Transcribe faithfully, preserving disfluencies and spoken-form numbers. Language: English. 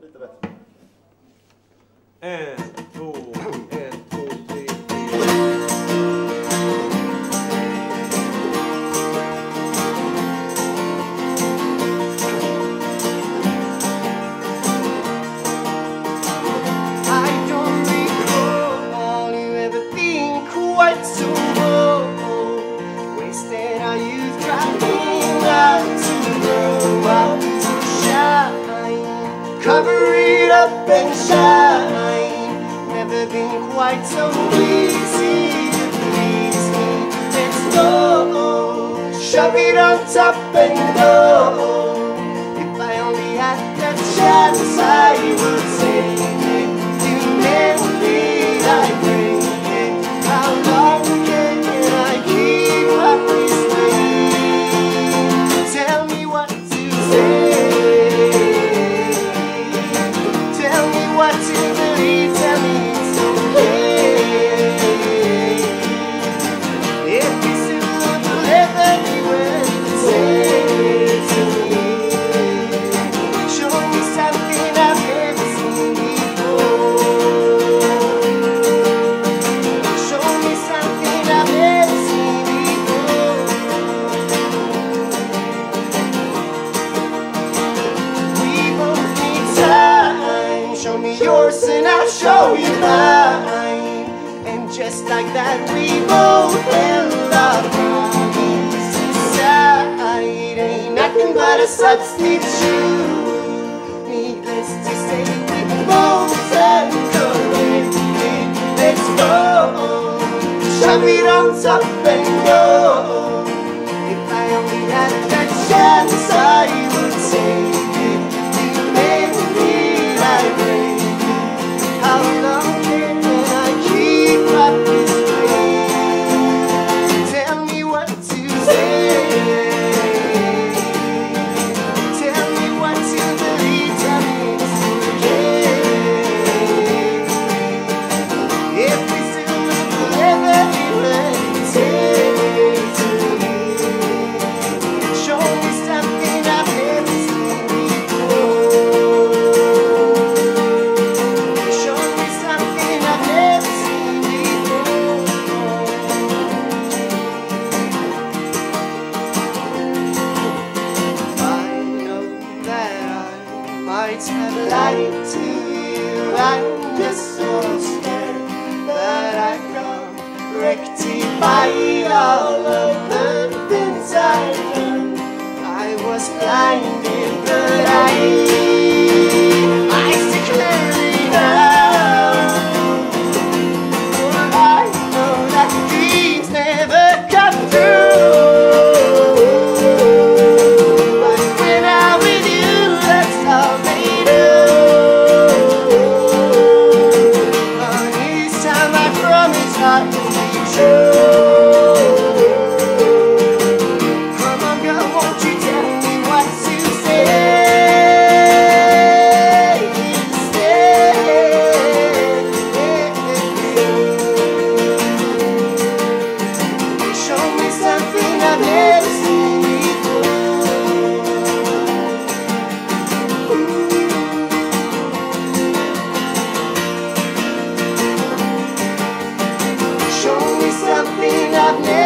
lite bättre. En, två, en, två, tre, I don't recall you ever being quite so bold, wasting our youth trying not to grow up to shine, cover it up and shine. Never been quite so easy to please me. Let's go, shove it on top and go. If I only had that chance, I would say it. You never did, I bring it. How long can I keep up this way? Tell me what to say. Tell me what to believe. Tell me it's okay. If we still live anywhere, say to me. Show me something I've never seen before. Show me something I've never seen before. We both need time. Show me yours and I'll show you mine. And just like that we both held our promise inside. Ain't nothing but a substitute. Needless to say, we both and corrected. Let's go, shove it on top and go. If I only had that chance, I would take it. You made me, I break it. How long can I keep up this way? Tell me what to say. Tell me what to believe. Tell me it's okay. If we still live anywhere, say to me. Show me something I've never seen before. Show me something I've never seen before. I know that I might have lied to you. I'm just so scared that I can't rectify all of the things I've done. I was blinded, but I, I see clearly now. For I know that dreams never come true. But when I'm with you, that's all they do. Oh, this time I promise I will be true. Come on, girl, won't you tell me what to say? Show me something I've never seen before. Show me something I've never